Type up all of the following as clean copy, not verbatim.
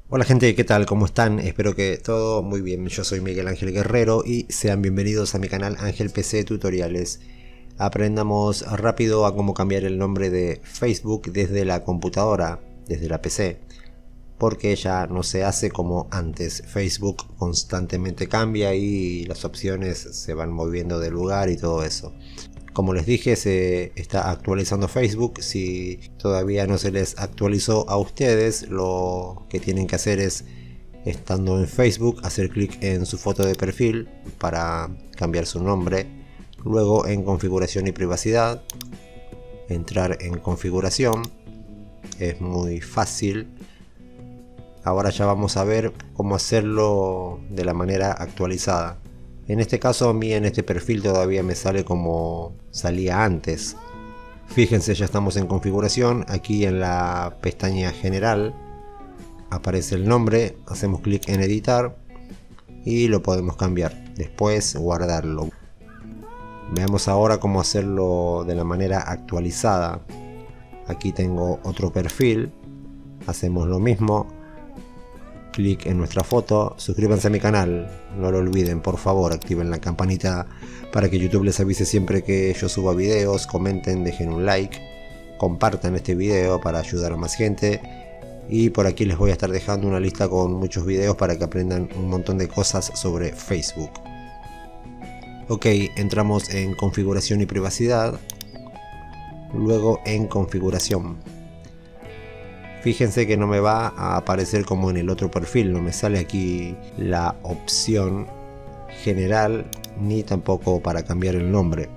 Hola gente, ¿qué tal? ¿Cómo están? Espero que todo muy bien. Yo soy Miguel Ángel Guerrero y sean bienvenidos a mi canal Ángel PC Tutoriales. Aprendamos rápido a cómo cambiar el nombre de Facebook desde la computadora, desde la PC, porque ya no se hace como antes. Facebook constantemente cambia y las opciones se van moviendo de lugar y todo eso. Como les dije, se está actualizando Facebook. Si todavía no se les actualizó a ustedes, lo que tienen que hacer es, estando en Facebook, hacer clic en su foto de perfil para cambiar su nombre. Luego en configuración y privacidad, entrar en configuración. Es muy fácil. Ahora ya vamos a ver cómo hacerlo de la manera actualizada. En este caso a mí en este perfil todavía me sale como salía antes. Fíjense, ya estamos en configuración. Aquí en la pestaña general aparece el nombre. Hacemos clic en editar y lo podemos cambiar. Después guardarlo. Veamos ahora cómo hacerlo de la manera actualizada. Aquí tengo otro perfil. Hacemos lo mismo. Clic en nuestra foto, suscríbanse a mi canal, no lo olviden, por favor, activen la campanita para que YouTube les avise siempre que yo suba videos, comenten, dejen un like, compartan este video para ayudar a más gente y por aquí les voy a estar dejando una lista con muchos videos para que aprendan un montón de cosas sobre Facebook. Ok, entramos en configuración y privacidad, luego en configuración. Fíjense que no me va a aparecer como en el otro perfil, no me sale aquí la opción general ni tampoco para cambiar el nombre.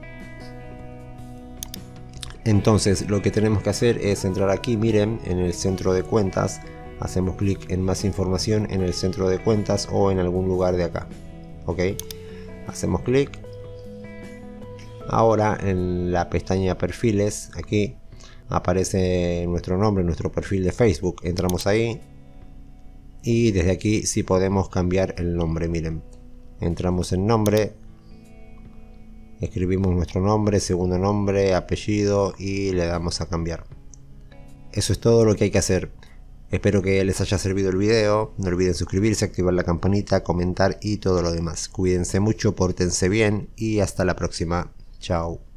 Entonces lo que tenemos que hacer es entrar aquí, miren, en el centro de cuentas, hacemos clic en más información en el centro de cuentas o en algún lugar de acá. Ok, hacemos clic. Ahora en la pestaña perfiles, aquí aparece nuestro nombre, nuestro perfil de Facebook. Entramos ahí y desde aquí sí podemos cambiar el nombre. Miren, entramos en nombre, escribimos nuestro nombre, segundo nombre, apellido y le damos a cambiar. Eso es todo lo que hay que hacer. Espero que les haya servido el video. No olviden suscribirse, activar la campanita, comentar y todo lo demás. Cuídense mucho, pórtense bien y hasta la próxima. Chao.